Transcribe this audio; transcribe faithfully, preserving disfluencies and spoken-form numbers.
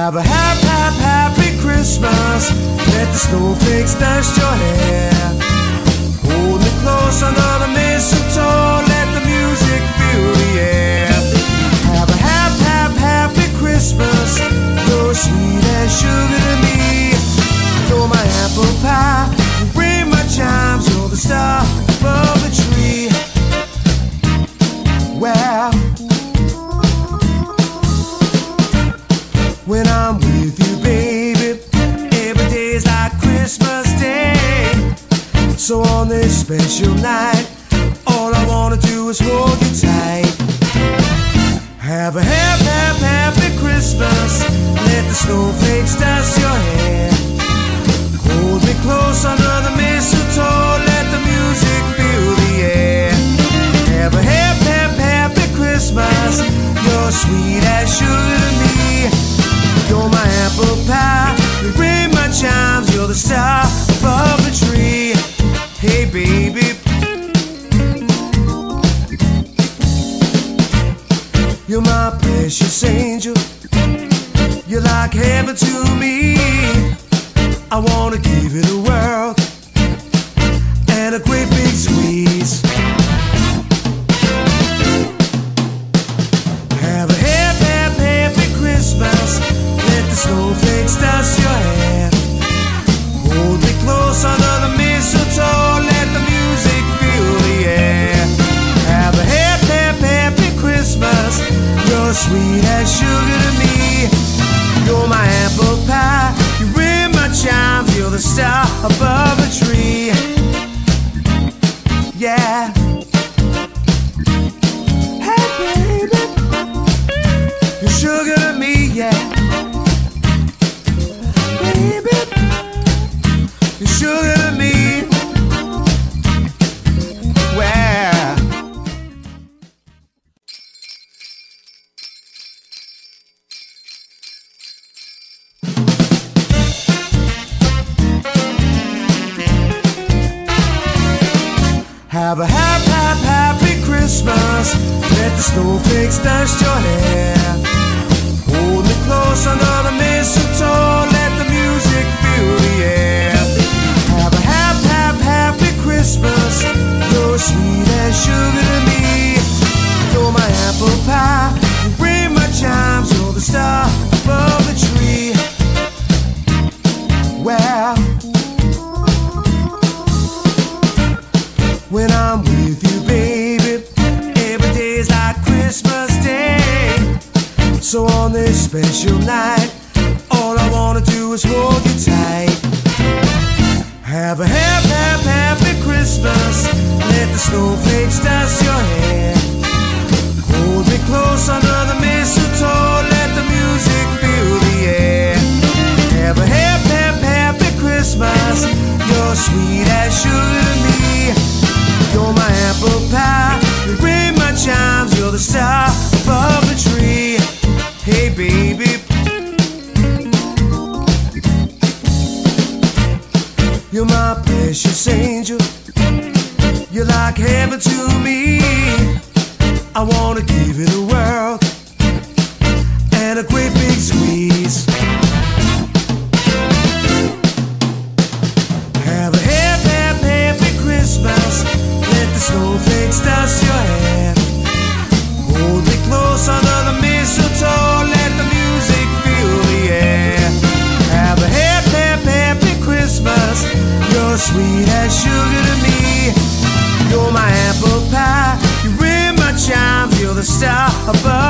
Have a happy, happy, happy Christmas. Let the snowflakes dust your hair. Hold me close under the mistletoe. Let the music fill the air. Have a happy, happy, happy Christmas. You're sweet as sugar to me. You're my apple pie. You ring my chimes. You're the star above the tree. Well, when I'm with you, baby, every day's like Christmas Day. So on this special night, all I wanna do is hold you tight. Have a happy, happy, happy Christmas. Let the snowflakes dust your hair. Hold me close under the mistletoe. Let the music fill the air. Have a happy, happy, happy Christmas. You're sweet as sugar to me. You're my apple pie. You ring my chimes. You're the star above the tree. Hey, baby. You're my precious angel. You're like heaven to me. I wanna give you the world and a great big squeeze. Have a happy, happy, happy Christmas. Let the snowflakes dust your hair. Hold me close under the mistletoe. Let the music fill the air. Have a happy, happy, happy Christmas. You're sweet as sugar to me. You're my apple pie. You ring my chimes. You're the star above the tree. Yeah. Hey, baby. You're sugar to me, yeah. Baby, you're sugar to me. Well, have a happy, happy, happy Christmas. Let the snowflakes dust your hair. Hold me close under the mistletoe. Let the music fill the air. Have a happy, happy, happy Christmas. You're sweet as sugar to me. You're my apple pie. You ring my chimes. You're the star above the tree. Well, when I'm with you, baby, every day's like Christmas Day. So on this special night, all I wanna do is hold you tight. Have a happy, happy, happy Christmas. Let the snowflakes dust your hair. Hold me close under the mistletoe. Let the music fill the air. Have a happy, happy, happy Christmas. You're sweet as sugar to me. You're my apple pie. You ring my chimes. You're the star above the tree. Hey, baby. You're my precious angel. You're like heaven to me. I wanna give you the world and a great big squeeze. Have a happy, happy, happy Christmas. Let the snowflakes dust your hair. Hold me close under the mistletoe. Let the music fill the air. Have a happy, happy, happy Christmas. You're sweet as sugar to me. You're my apple pie. You ring my chimes. You're the star above